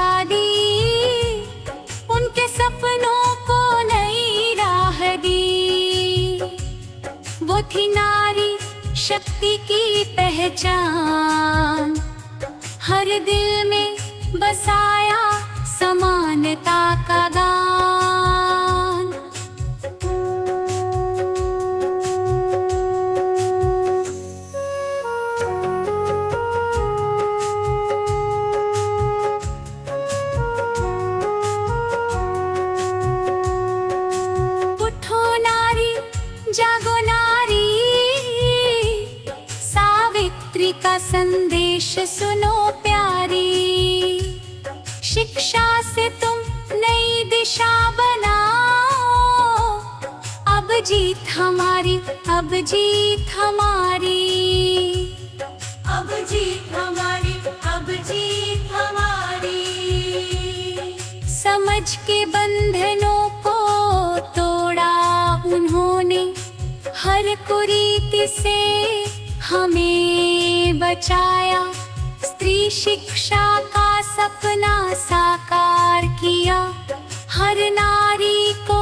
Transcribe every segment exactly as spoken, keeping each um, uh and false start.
दिखा दी, उनके सपनों को नई राह दी। वो थी नारी शक्ति की पहचान, हर दिल में बसाया समानता का गान। उठो नारी, जागो नारी, सावित्री का संदेश सुनो प्यारी। शिक्षा से तुम नई दिशा बनाओ, अब जीत हमारी, अब जीत हमारी, अब जीत हमारी, अब जीत हमारी। समझ के बंधनों को तोड़ा उन्होंने, हर कुरीति से हमें बचाया। स्त्री शिक्षा का सपना साकार किया, हर नारी को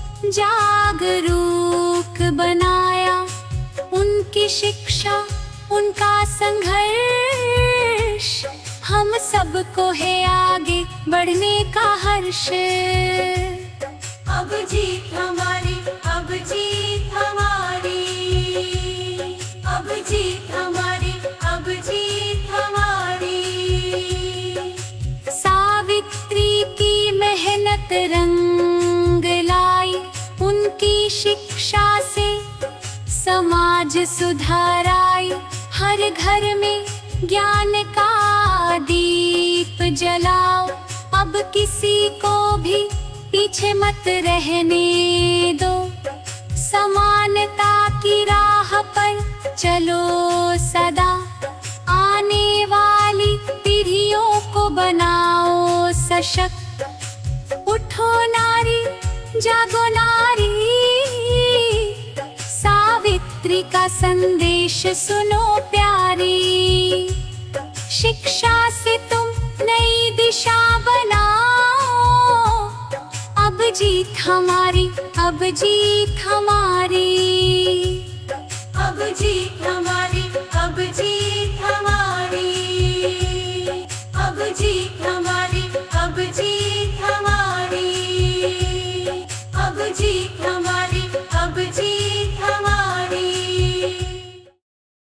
जागरूक बनाया। उनकी शिक्षा, उनका संघर्ष, हम सबको है आगे बढ़ने का हर्ष। अब जीत हमारी, अब जीत हमारी, अब जीत हमारी, अब जीत हमारी। सावित्री की मेहनत रंग लाई, उनकी शिक्षा से समाज सुधार आई। हर घर में ज्ञान का दीप जलाओ, अब किसी को भी पीछे मत रहने दो। समानता की राह पर चलो सदा, आने वाली पीढ़ियों को बनाओ सशक्त। उठो नारी, जागो नारी, सावित्री का संदेश सुनो प्यारी। शिक्षा से तुम नई दिशा बनाओ, अब जीत हमारी, अब जीत हमारी, अब जीत हमारी, अब जीत